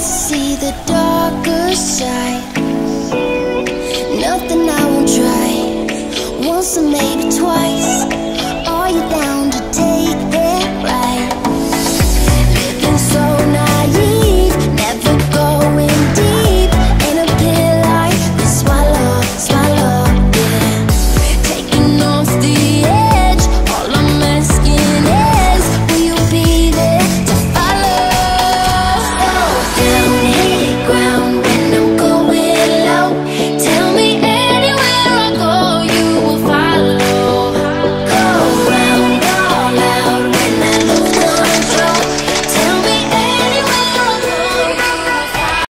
see the darker side. Nothing I won't try. Once I made